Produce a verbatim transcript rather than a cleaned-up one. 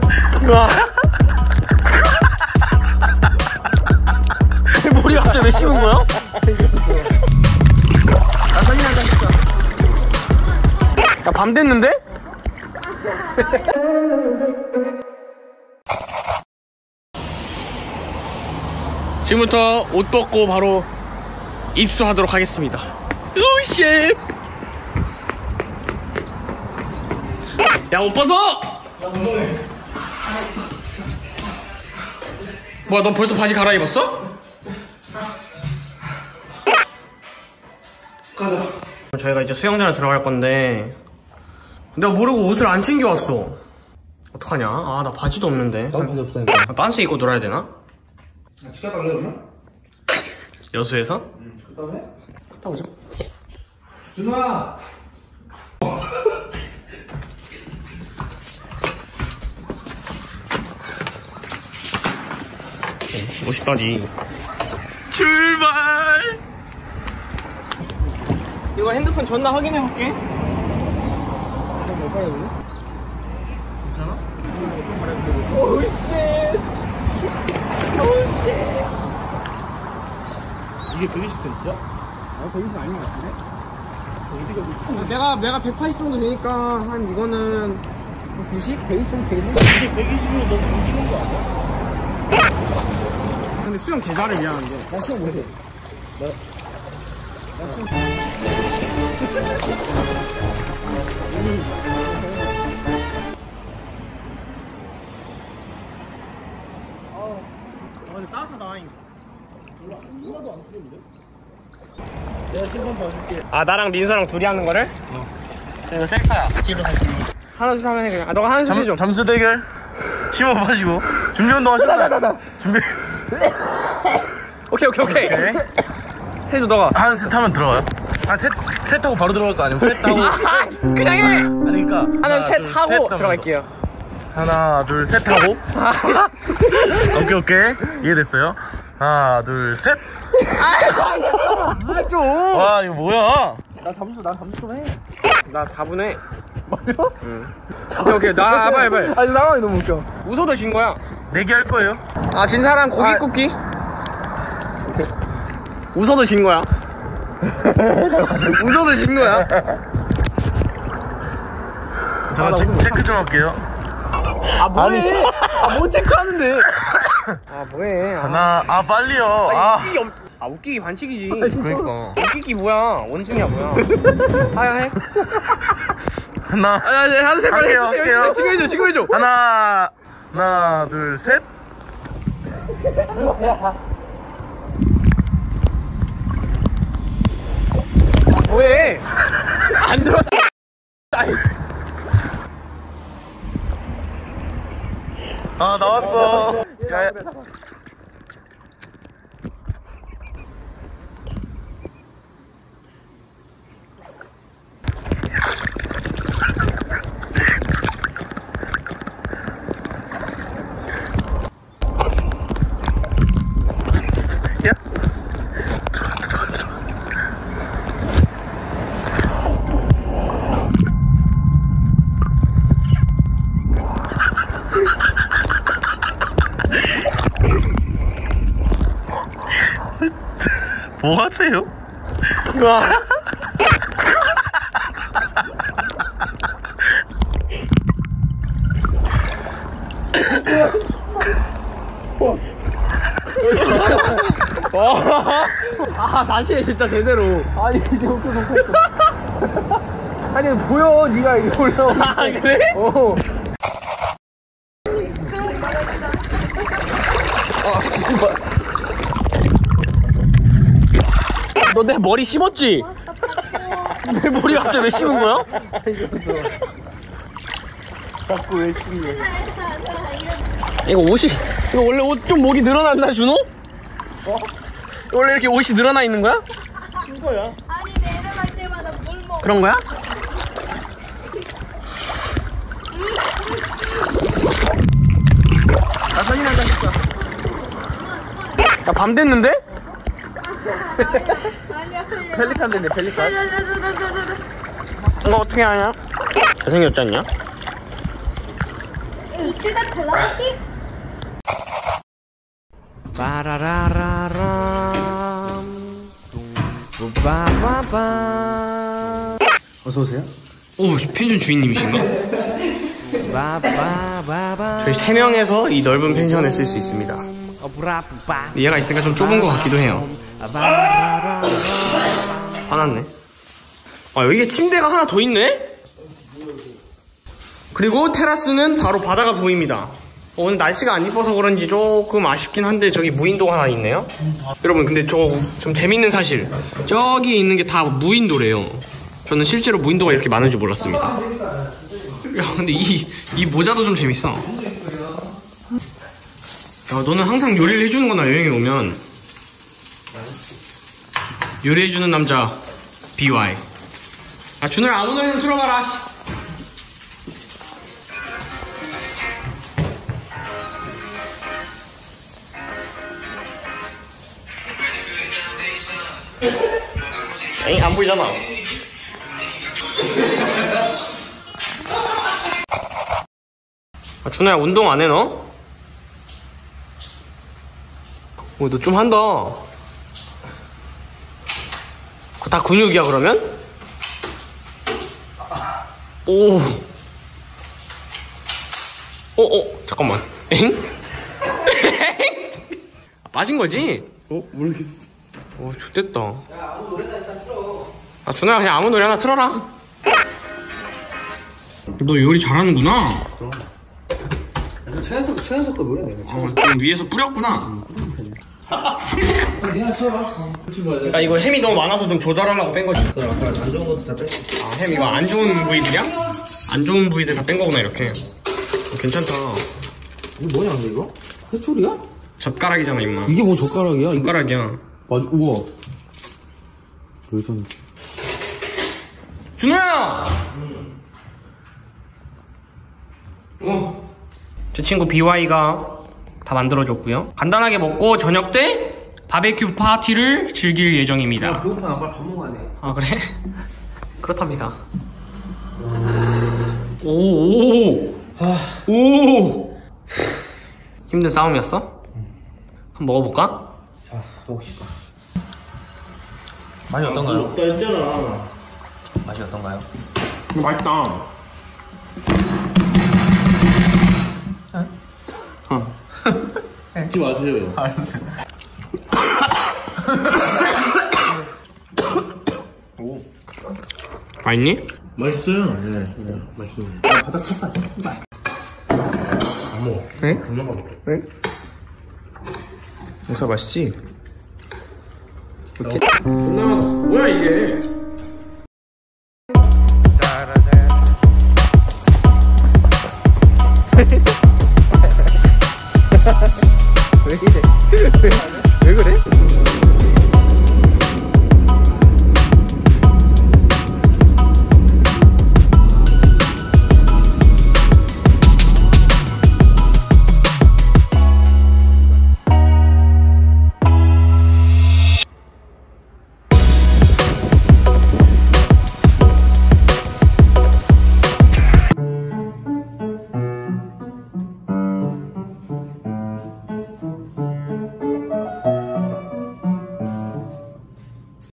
우와. 머리 갑자기 왜 씹은 거야? 나 사진 한 장 찍자. 야, 밤 됐는데? 지금부터 옷 벗고 바로 입수하도록 하겠습니다. 오우 쉣. 야, 옷 벗어! 뭐야, 너 벌써 바지 갈아입었어? 가자. 저희가 이제 수영장에 들어갈 건데 내가 모르고 옷을 안 챙겨왔어. 어떡하냐? 아, 나 바지도 없는데. 나도 바지 없다니까. 아, 빤스 입고 놀아야 되나? 아, 치과 갈래 그러면? 여수에서? 응. 그 다음에? 갔다 오자. 준호야! 멋있다니. 출발! 이거 핸드폰 전화 확인해 볼게. 이제 몇 발에 오니? 괜찮아? 응, 좀 바래보고. 오우 쉣. 오우 쉣. 이게 백이십 센티미터야? 아, 백이십 아닌 것 같은데? 어디가 내가 내가 백팔십 정도 되니까 한 이거는 구십? 백이십 정도 되겠네? 이게 백이십이면 너 잠기는 거 아니야? 근데 수영 개 잘해. 미안한데. 나 수영 못해. 나, 나 수영 아, 근데 따뜻하다. 하나도 안 추운데? 내가 신발 봐줄게. 아, 나랑 민서랑 둘이 하는 거를? 어. 이거 셀카야. 집으로 살게. 하나 둘 하면 해 그냥. 아, 너가 하나 둘 좀. 잠수 대결 힘을 마시고 준비 운동 하시다. 준비. 오케이 오케이 오케이. 오케이. 해줘 너가. 한 셋 하면 들어가요? 한셋셋 하고 바로 들어갈 거 아니면 셋 하고. 아, 그냥 해. 아니 그러니까 하나 셋 둘, 하고 셋 하면서. 들어갈게요. 하나 둘 셋 하고. 오케이 오케이 이해됐어요? 하나 둘 셋. 아, 좀. 와 이거 뭐야? 나 잠수, 나 잠수 좀 해. 나 사 분에. 맞아? 응. 오케이 오케이. 나 빨리 빨리. 아니, 상황이 너무 웃겨. 웃어도 진 거야. 내기 할 거예요. 아, 진 사람 고기 아. 굽기. 웃어도 진 거야. 웃어도 진 거야. 잠깐 아, 체, 체크 좀 할게요. 아, 뭐해? 아, 뭐 체크하는데? 아, 뭐해? 아. 하나 아 빨리요. 아, 아 웃기기 없... 아, 웃기기 반칙이지. 그러니까 웃기기 뭐야? 원숭이야 뭐야? 하야 해. 하나 아, 아, 하나 셋 빨리 할게요, 해. 할게요. 지금 해줘, 지금 해줘. 하나 하나 둘 셋. 뭐해? 안 들어왔다. 아이. 아 나왔어. 야, 야. 야. 뭐 하세요? 우와. 아, 다시 해 진짜 제대로. 아니, 이게 웃겨, 너무 웃겨. 아니, 보여, 니가 이거 올라오는 거. 아, 그래? 어. 너 내 머리 씹었지? 내 머리 갑자기 왜 씹은 거야? 자꾸 왜 씹는 거야? 이거 옷이 이거 원래 옷 좀 목이 늘어났나 준호? 어? 원래 이렇게 옷이 늘어나 있는 거야? 준 거야? 아니 내려갈 때마다 물 먹어. 그런 거야? 나 사진 한 장 찍자. 야, 밤 됐는데? 아니야. 펠리칸 됐네, 펠리칸. 이거 어떻게 하냐? 잘생겼지 않냐? 일단 달라붙기. 빠라라라람 빠바바. 어서오세요. 오, 펜션 주인님이신가? 바바바바. 저희 세 명에서 이 넓은 펜션에 쓸 수 있습니다. 얘가 있으니까 좀 좁은 것 같기도 해요. 화났네. 아, 여기에 침대가 하나 더 있네? 그리고 테라스는 바로 바다가 보입니다. 어, 오늘 날씨가 안 이뻐서 그런지 조금 아쉽긴 한데 저기 무인도가 하나 있네요. 여러분, 근데 저 좀 재밌는 사실, 저기 있는 게 다 무인도래요. 저는 실제로 무인도가 이렇게 많은 줄 몰랐습니다. 야, 근데 이, 이 모자도 좀 재밌어. 야, 너는 항상 요리를 해주는 거나 여행에 오면. 요리해주는 남자 비와이. 아, 준호야, 아무 노래 좀 틀어봐라. 에이, 안 보이잖아. 아, 준호야, 운동 안 해, 너? 오, 너 좀 한다. 그거 다 근육이야, 그러면? 오. 어, 어, 잠깐만. 엥? 아, 빠진 거지? 어? 모르겠어. 오, 좋됐다. 야, 아무 노래나 일단 틀어. 아, 준호야, 그냥 아무 노래 하나 틀어라. 너 요리 잘하는구나. 약간 최연석, 최연석 거 노래 내가. 어, 좀 위에서 뿌렸구나. 내가 쳐봐. 야, 이거 햄이 너무 많아서 좀 조절하려고 뺀 거지. 아까 안 좋은 것도 다 뺐어. 아, 햄 이거 안 좋은 부위들이야? 안 좋은 부위들 다 뺀 거구나, 이렇게. 어, 괜찮다. 이거 뭐냐, 근데 이거? 회초리야? 젓가락이잖아, 임마. 이게 뭐 젓가락이야? 이거? 젓가락이야. 맞아, 우와. 레전드. 준호야! 어. 제 친구 비와이가 다 만들어줬고요. 간단하게 먹고 저녁 때 바베큐 파티를 즐길 예정입니다. 배고파, 나 빨리 밥 먹어야 돼. 아, 그래? 그렇답니다. 오오오 오. 힘든 싸움이었어? 한번 먹어볼까? 자, 먹읍시다. 맛이 어떤가요? 없다 했잖아. 맛이 어떤가요? 이거 맛있다. 먹지 마세요. 알았어. 맛있니? 맛있어요. 네. 네. 맛있어요. 아, 바닥 쳤다, 씨. 안 먹어. 네? 금방 먹어. 네? 목살 맛있지? 이렇게. 존나 맛있어. 뭐야, 이게?